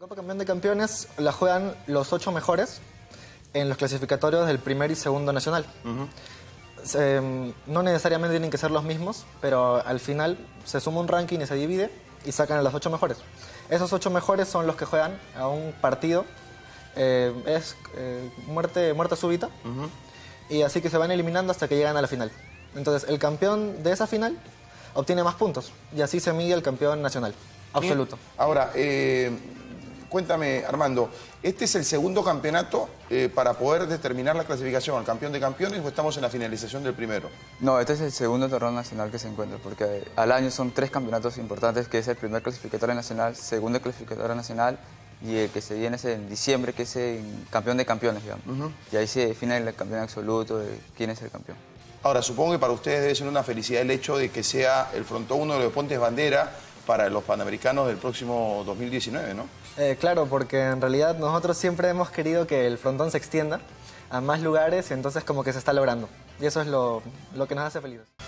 Copa Campeón de Campeones la juegan los 8 mejores en los clasificatorios del primer y segundo nacional. No necesariamente tienen que ser los mismos, pero al final se suma un ranking y se divide y sacan a los 8 mejores. Esos 8 mejores son los que juegan a un partido, muerte súbita, y así que se van eliminando hasta que llegan a la final. Entonces el campeón de esa final obtiene más puntos y así se mide el campeón nacional absoluto. Ahora, cuéntame, Armando, ¿este es el segundo campeonato para poder determinar la clasificación al campeón de campeones o estamos en la finalización del primero? No, este es el segundo torneo nacional que se encuentra, porque al año son 3 campeonatos importantes, que es el primer clasificatorio nacional, segundo clasificatorio nacional y el que se viene es en diciembre, que es el campeón de campeones, digamos. Y ahí se define el campeón absoluto de quién es el campeón. Ahora, supongo que para ustedes debe ser una felicidad el hecho de que sea el frontón uno de los pontes bandera para los Panamericanos del próximo 2019, ¿no? Claro, porque en realidad nosotros siempre hemos querido que el frontón se extienda a más lugares y entonces como que se está logrando. Y eso es lo que nos hace felices.